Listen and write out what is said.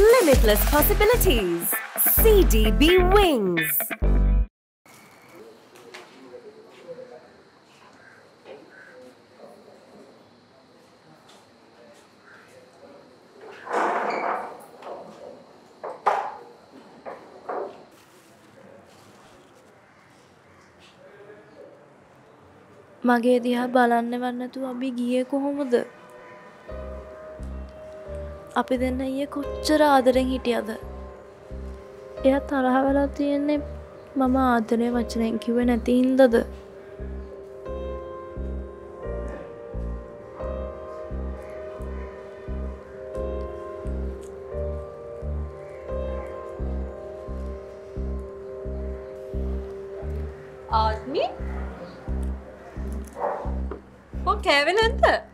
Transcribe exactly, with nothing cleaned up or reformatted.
Limitless possibilities. C D B Wings. මගේ දිහා බලන්නවත් නැතුව අපි ගියේ කොහොමද? අපි දෙන්න ඊයේ කොච්චර ආදරෙන් හිටියද? එයා තරහ වෙලා තියෙන්නේ මම ආදරේ වචනෙන් කිව්වේ නැති හින්දාද? ආත්මි? ඔය කෑවේ නැද්ද?